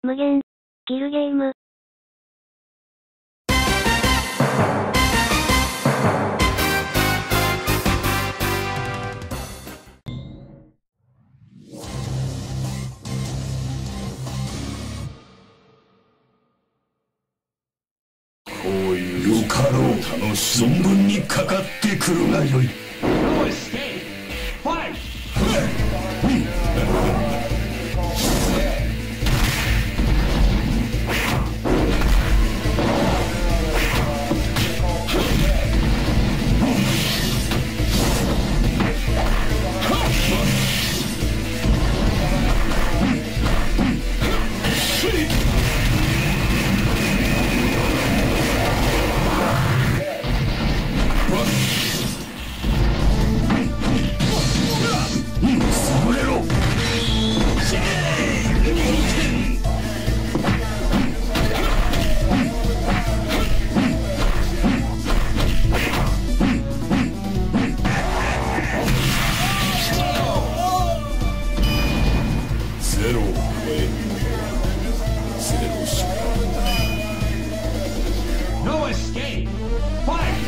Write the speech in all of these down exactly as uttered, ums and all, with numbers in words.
無限。キルゲーム。 こういうよかろう存分にかかってくるがよい。ゼロを超えるゼロしかない。 No escape! Fight!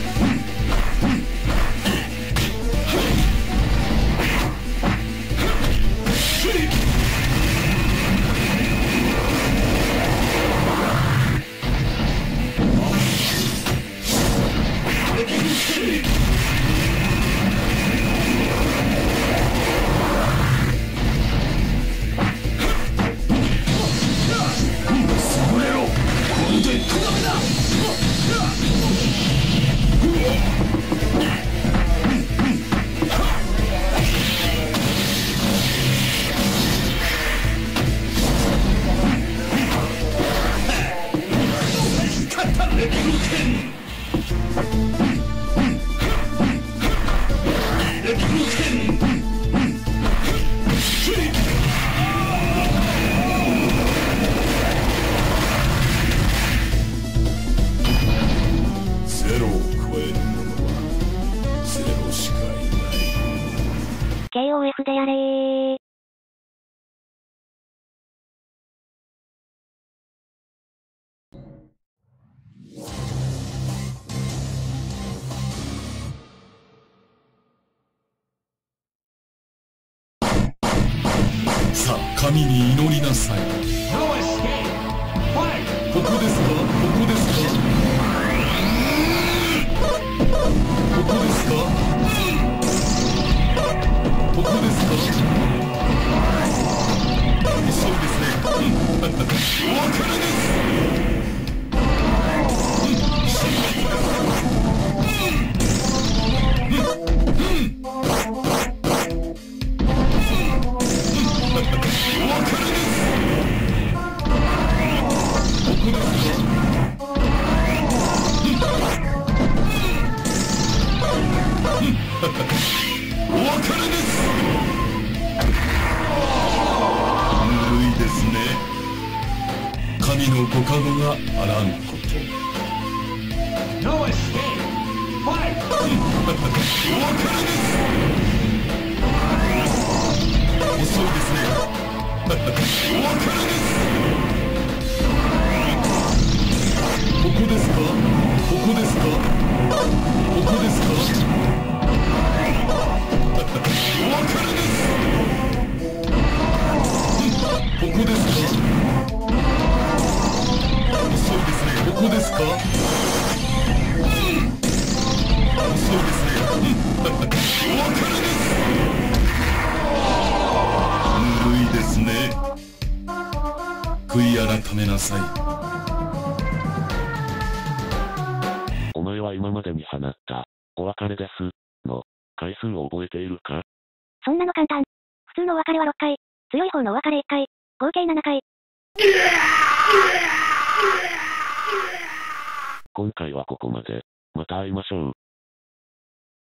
ゼロを超えるものはゼロしかいない。 ケーオーエフ でやれー。 さあ神に祈りなさい。 No escape! Fight! ここですかここですかここですかここですかそうですね。お別れです。お別れです。ぬるいですね。神のご加護があらんこと。 No escape! Fight! お別れです。遅いですね。お別れです。ここですかここですかここですかお別れです。ここですか遅いですね。ここですか遅いですね。お別れです。ぬるいですね。悔い改めなさい。 お前は今までに放ったお別れですの回数を覚えているか？ そんなの簡単。普通のお別れはろっかい。強い方のお別れいっかい。合計ななかい。 今回はここまで。また会いましょう。